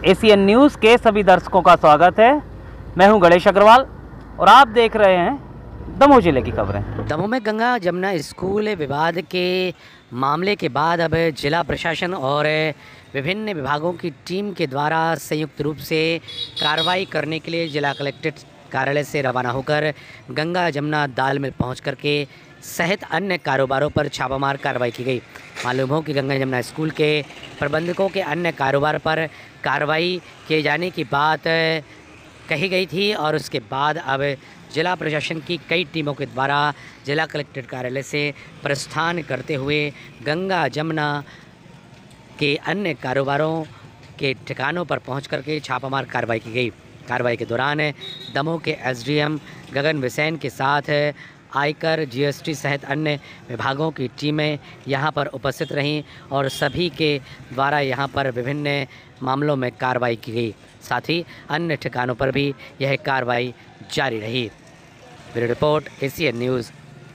ACN news के सभी दर्शकों का स्वागत है। मैं हूं गणेश अग्रवाल और आप देख रहे हैं दमोह जिले की खबरें। दमोह में गंगा जमुना स्कूल विवाद के मामले के बाद अब जिला प्रशासन और विभिन्न विभागों की टीम के द्वारा संयुक्त रूप से कार्रवाई करने के लिए जिला कलेक्ट्रेट कार्यालय से रवाना होकर गंगा जमुना दाल मिल पहुँच करके सहित अन्य कारोबारों पर छापामार कार्रवाई की गई। मालूम हो कि गंगा जमुना स्कूल के प्रबंधकों के अन्य कारोबार पर कार्रवाई किए जाने की बात कही गई थी और उसके बाद अब जिला प्रशासन की कई टीमों के द्वारा जिला कलेक्ट्रेट कार्यालय से प्रस्थान करते हुए गंगा जमुना के अन्य कारोबारों के ठिकानों पर पहुंच करके छापामार कार्रवाई की गई। कार्रवाई के दौरान दमोह के एसडीएम गगन बिसेन के साथ आयकर, जीएसटी सहित अन्य विभागों की टीमें यहां पर उपस्थित रहीं और सभी के द्वारा यहां पर विभिन्न मामलों में कार्रवाई की गई। साथ ही अन्य ठिकानों पर भी यह कार्रवाई जारी रही। Bureau report, ACN news.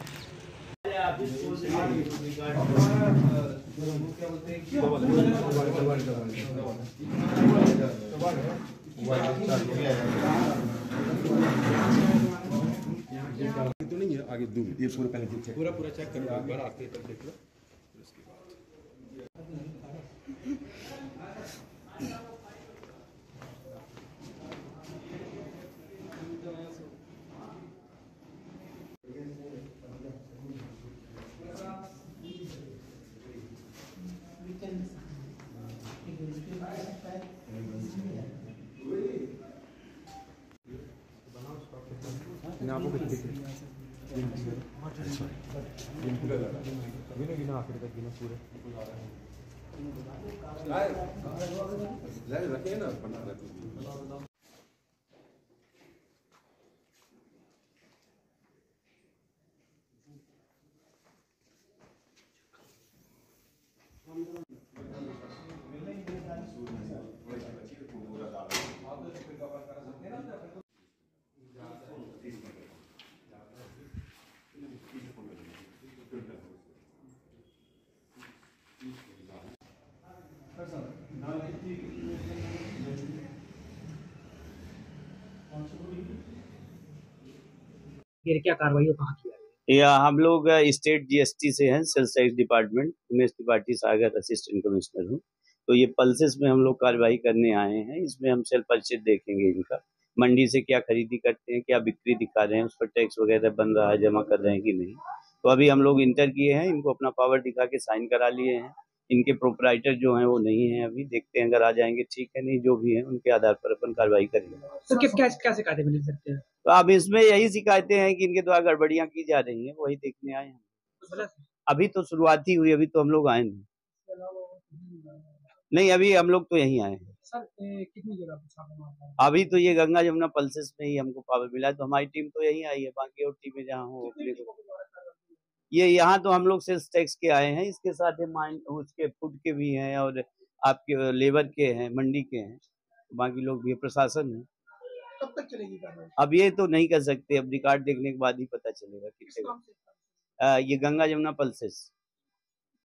तो नहीं है आगे दूर ये पूरा पहले पूरा चेक करो एक बार आके तब देख लो उसके बाद आपको कुछ दिख गिना आखिर तक गिना पूरे रखे ना बना रखे क्या कार्रवाई कहाँ किया है? या हम लोग स्टेट जीएसटी से हैं, sales tax department. Umesh Tripathi Sagar assistant commissioner हूँ। तो ये पल्सेस में हम लोग कार्रवाई करने आए हैं। इसमें हम सेल परचेज देखेंगे इनका, मंडी से क्या खरीदी करते हैं, क्या बिक्री दिखा रहे हैं, उस पर टैक्स वगैरह बन रहा है, जमा कर रहे हैं कि नहीं। तो अभी हम लोग इंटर किए हैं, इनको अपना पावर दिखा के साइन करा लिए हैं। इनके प्रोपराइटर जो हैं वो नहीं है, अभी देखते हैं, अगर आ जाएंगे ठीक है, नहीं जो भी है उनके आधार पर अपन कार्रवाई करेंगे। तो क्या शिकायतें मिल सकते हैं? तो अब इसमें यही शिकायतें हैं कि इनके द्वारा गड़बड़ियां की जा रही हैं, वही देखने आए हैं। अभी तो शुरुआत ही हुई, अभी तो हम लोग आए नहीं, अभी हम लोग तो यहीं आए हैं। सर कितनी जगह पर छापा? अभी तो ये गंगा जमुना पल्सेस में ही हमको पावर मिला है, तो हमारी टीम तो यहीं आई है, बाकी और टीमें जहाँ हो ये यहाँ तो हम लोग सेल्स टैक्स के आए हैं, इसके साथ माइन उसके फूड के भी हैं और आपके लेबर के हैं, मंडी के हैं, बाकी लोग भी प्रशासन है। कब तक चलेगी कार्रवाई? अब ये तो नहीं कर सकते, अब रिकॉर्ड देखने के बाद ही पता चलेगा कितने। ये गंगा जमुना पल्सेस।